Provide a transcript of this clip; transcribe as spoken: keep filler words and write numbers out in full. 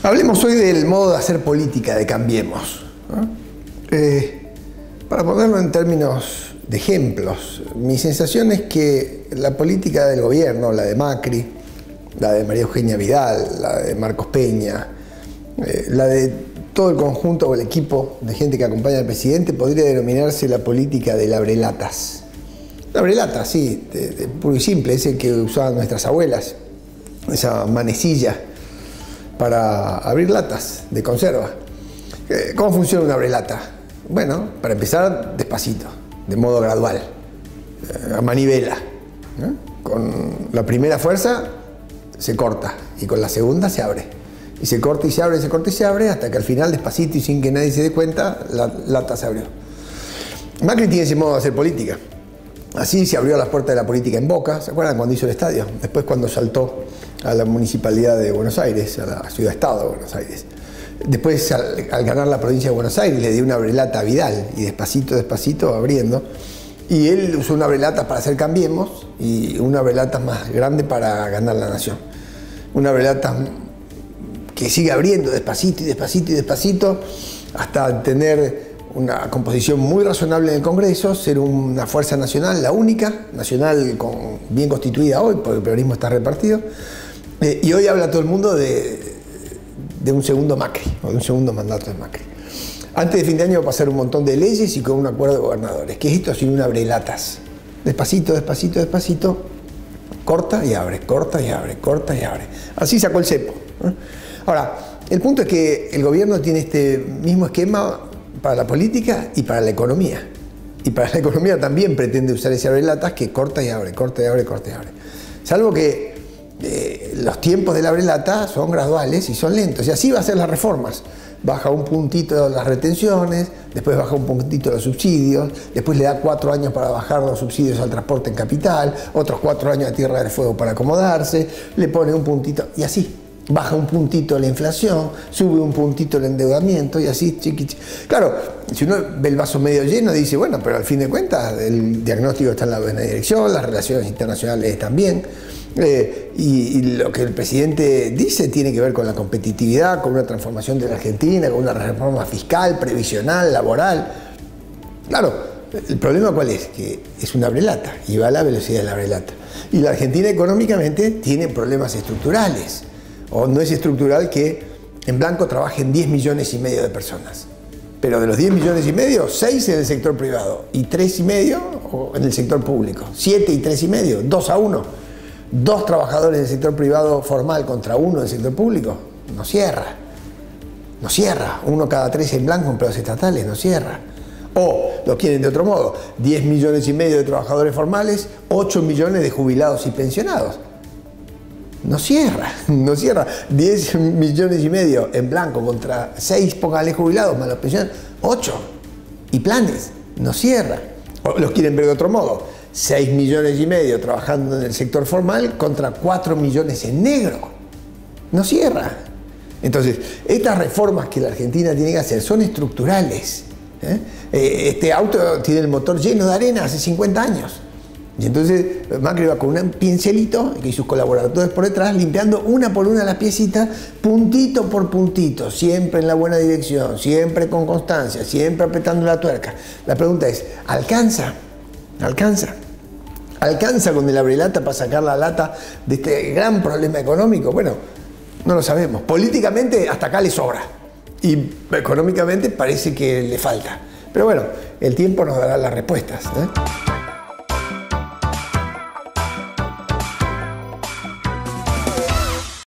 Hablemos hoy del modo de hacer política de Cambiemos, ¿no? Eh, para ponerlo en términos de ejemplos, mi sensación es que la política del gobierno, la de Macri, la de María Eugenia Vidal, la de Marcos Peña, eh, la de todo el conjunto o el equipo de gente que acompaña al presidente, podría denominarse la política del abrelatas. El abrelatas, sí, de, de puro y simple, ese que usaban nuestras abuelas, esa manecilla para abrir latas de conserva. ¿Cómo funciona una abrelata? Bueno, para empezar, despacito, de modo gradual, a manivela, ¿no? Con la primera fuerza se corta y con la segunda se abre. Y se corta y se abre, se corta y se abre, hasta que al final, despacito y sin que nadie se dé cuenta, la lata se abrió. Macri tiene ese modo de hacer política. Así se abrió las puertas de la política en Boca, ¿se acuerdan cuando hizo el estadio? Después cuando saltó a la Municipalidad de Buenos Aires, a la Ciudad-Estado de Buenos Aires. Después, al, al ganar la provincia de Buenos Aires, le dio una abrelata a Vidal, y despacito, despacito, abriendo. Y él usó una abrelata para hacer Cambiemos, y una abrelata más grande para ganar la nación. Una abrelata que sigue abriendo despacito y despacito y despacito, hasta tener una composición muy razonable en el Congreso, ser una fuerza nacional, la única, nacional con, bien constituida hoy, porque el peronismo está repartido. Eh, y hoy habla todo el mundo de, de un segundo Macri, o de un segundo mandato de Macri. Antes de fin de año va a pasar un montón de leyes y con un acuerdo de gobernadores. ¿Qué es esto? Sin una abrelatas. Despacito, despacito, despacito, corta y abre, corta y abre, corta y abre. Así sacó el cepo, ¿eh? Ahora, el punto es que el gobierno tiene este mismo esquema para la política y para la economía. Y para la economía también pretende usar ese abrelatas que corta y abre, corta y abre, corta y abre. Salvo que eh, los tiempos del abrelata son graduales y son lentos. Y así va a ser las reformas. Baja un puntito las retenciones, después baja un puntito los subsidios, después le da cuatro años para bajar los subsidios al transporte en capital, otros cuatro años a Tierra del Fuego para acomodarse, le pone un puntito y así. Baja un puntito la inflación, sube un puntito el endeudamiento y así, chiqui, chiqui. Claro, si uno ve el vaso medio lleno, dice, bueno, pero al fin de cuentas el diagnóstico está en la buena dirección, las relaciones internacionales están bien, eh, y, y lo que el presidente dice tiene que ver con la competitividad, con una transformación de la Argentina, con una reforma fiscal, previsional, laboral. Claro, el problema ¿cuál es? Que es una abrelata y va a la velocidad de la abrelata. Y la Argentina económicamente tiene problemas estructurales. O no es estructural que en blanco trabajen diez millones y medio de personas. Pero de los diez millones y medio, seis en el sector privado y tres y medio en el sector público. siete y tres y medio, dos a uno. Dos trabajadores del sector privado formal contra uno del sector público. No cierra. No cierra. Uno cada tres en blanco empleados estatales, no cierra. O, lo quieren de otro modo, diez millones y medio de trabajadores formales, ocho millones de jubilados y pensionados. No cierra, no cierra. diez millones y medio en blanco contra seis, póngale jubilados, más los pensionados, ocho. Y planes, no cierra. O los quieren ver de otro modo. seis millones y medio trabajando en el sector formal contra cuatro millones en negro. No cierra. Entonces, estas reformas que la Argentina tiene que hacer son estructurales. ¿eh? Este auto tiene el motor lleno de arena hace cincuenta años. Y entonces Macri va con un pincelito y sus colaboradores por detrás limpiando una por una las piecitas, puntito por puntito, siempre en la buena dirección, siempre con constancia, siempre apretando la tuerca. La pregunta es, ¿alcanza? ¿Alcanza? ¿Alcanza con el abrelata para sacar la lata de este gran problema económico? Bueno, no lo sabemos. Políticamente hasta acá le sobra y económicamente parece que le falta. Pero bueno, el tiempo nos dará las respuestas, ¿eh?